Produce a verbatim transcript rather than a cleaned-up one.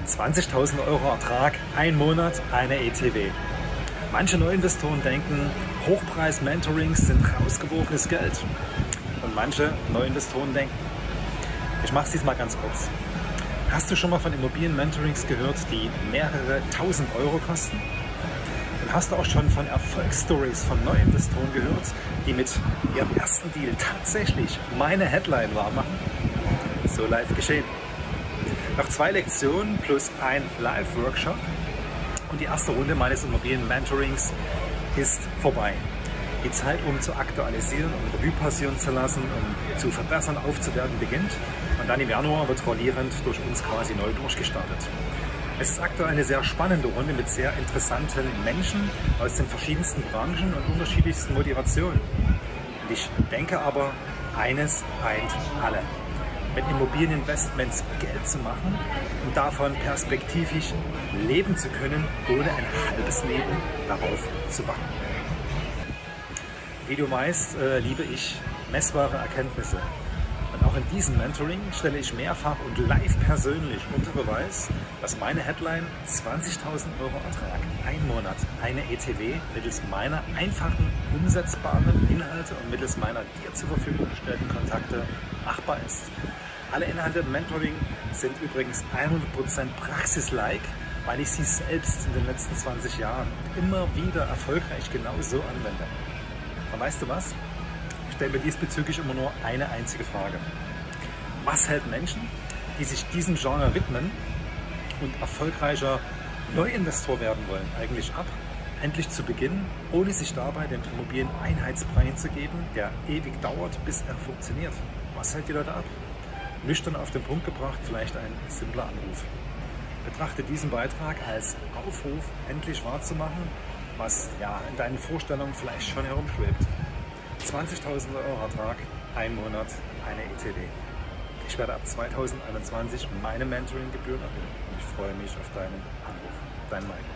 zwanzigtausend Euro Ertrag, ein Monat, eine E T W. Manche Neuinvestoren denken, Hochpreis-Mentorings sind rausgeworfenes Geld. Und manche Neuinvestoren denken, ich mache es diesmal ganz kurz. Hast du schon mal von Immobilien-Mentorings gehört, die mehrere tausend Euro kosten? Und hast du auch schon von Erfolgsstories von Neuinvestoren gehört, die mit ihrem ersten Deal tatsächlich meine Headline wahrmachen? So live geschehen. Noch zwei Lektionen plus ein Live-Workshop und die erste Runde meines Immobilien-Mentorings ist vorbei. Die Zeit, um zu aktualisieren und Revue passieren zu lassen, um zu verbessern, aufzuwerten, beginnt. Und dann im Januar wird rollierend durch uns quasi neu durchgestartet. Es ist aktuell eine sehr spannende Runde mit sehr interessanten Menschen aus den verschiedensten Branchen und unterschiedlichsten Motivationen. Und ich denke aber, eines eint alle. Mit Immobilieninvestments Geld zu machen und davon perspektivisch leben zu können, ohne ein halbes Leben darauf zu warten. Wie du weißt, äh, liebe ich messbare Erkenntnisse. Und auch in diesem Mentoring stelle ich mehrfach und live persönlich unter Beweis, dass meine Headline zwanzigtausend Euro Ertrag, ein Monat, eine E T W mittels meiner einfachen, umsetzbaren Inhalte und mittels meiner dir zur Verfügung gestellten Kontakte machbar ist. Alle Inhalte im Mentoring sind übrigens hundert Prozent praxislike, weil ich sie selbst in den letzten zwanzig Jahren immer wieder erfolgreich genau so anwende. Und weißt du was? Ich stelle mir diesbezüglich immer nur eine einzige Frage. Was hält Menschen, die sich diesem Genre widmen und erfolgreicher Neuinvestor werden wollen, eigentlich ab, endlich zu beginnen, ohne sich dabei den Immobilien-Einheitsbrei hinzugeben, der ewig dauert, bis er funktioniert? Was hält die Leute ab? Nüchtern auf den Punkt gebracht, vielleicht ein simpler Anruf. Betrachte diesen Beitrag als Aufruf, endlich wahrzumachen, was ja in deinen Vorstellungen vielleicht schon herumschwebt. zwanzigtausend Euro Ertrag, ein Monat, eine E T W. Ich werde ab zweitausendeinundzwanzig meine Mentoring-Gebühren erhöhen und ich freue mich auf deinen Anruf. Dein Mike.